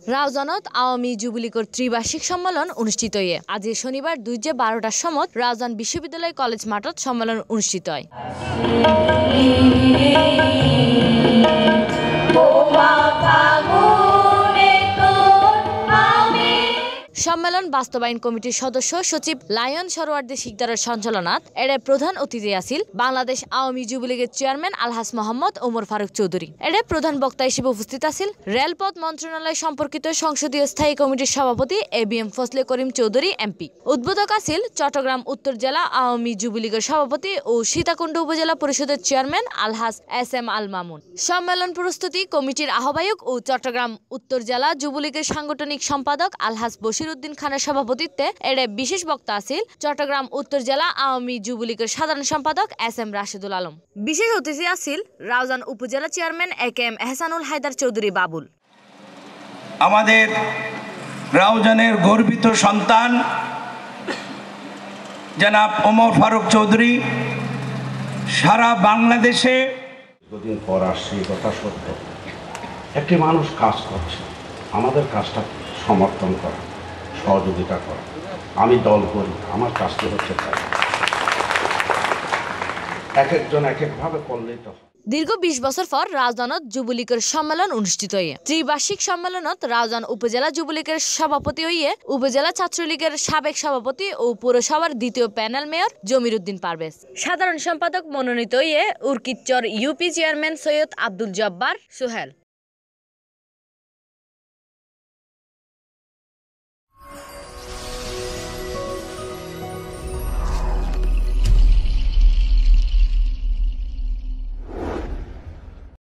রাউজানত আওয়ামী যুবলীগের ত্রিবার্ষিক সম্মেলন অনুষ্ঠিত হয়ে আজ শনিবার 2:12টার সময় রাউজান বিশ্ববিদ্যালয় কলেজ মাঠত সম্মেলন অনুষ্ঠিত হয়। সম্মেলন বাস্তবায়ন কমিটির সদস্য সচিব লায়ন সরওয়ার্দী শিকদারের সঞ্চালনাত এর প্রধান অতিথি আছিল বাংলাদেশ আওয়ামী যুবলীগের চেয়ারম্যান আলহাজ মোহাম্মদ ওমর ফারুক চৌধুরী। এর প্রধান বক্তা হিসেবে উপস্থিত আছিল রেলপথ মন্ত্রণালয় সম্পর্কিত সংসদীয় স্থায়ী কমিটির সভাপতি এবিএম ফজলে করিম চৌধুরী এমপি। উদ্বোধক আছিল চট্টগ্রাম উত্তর জেলা আওয়ামী যুবলীগের সভাপতি ও সীতাকুণ্ড উপজেলা পরিষদের চেয়ারম্যান আলহাজ SM আল মামুন। সম্মেলন প্রস্তুতি কমিটির আহ্বায়ক ও চট্টগ্রাম উত্তর জেলা যুবলীগের সাংগঠনিক সম্পাদক আলহাজ বশিরউদ্দিন খানের সভাপতিত্বে এর বিশেষ বক্তা আছিল চট্টগ্রাম উত্তর জেলা আওয়ামী যুবলীগের সাধারণ সম্পাদক SM রাশেদুল আলম। বিশেষ অতিথি আছিল রাউজান উপজেলা চেয়ারম্যান AKM এহসানুল হায়দার চৌধুরী বাবুল। আমাদের রাউজানের গর্বিত সন্তান জনাব ওমর ফারুক চৌধুরী সারা বাংলাদেশে দুদিন পর আসছে, কথা সত্য। একটি মানুষ কাজ করছে, আমাদের কাজটা সমর্থন করা, সহযোগিতা করা। আমি দল করি, আমার কাজটি হচ্ছে তাই। এক একজন এক একভাবে করলেই তো। দীর্ঘ 20 বছর পর রাউজানত যুবলীগের সম্মেলন অনুষ্ঠিত হয়ে ত্রিবার্ষিক সম্মেলনত রাউজান উপজেলা যুবলীগের সভাপতি হয়ে উপজেলা ছাত্রলীগের সাবেক সভাপতি ও পৌরসভার দ্বিতীয় প্যানেল মেয়র জমির উদ্দিন পারভেজ, সাধারণ সম্পাদক মনোনীত হয়ে উর্কিচর ইউপি চেয়ারম্যান সৈয়দ আব্দুল জব্বার সোহেল।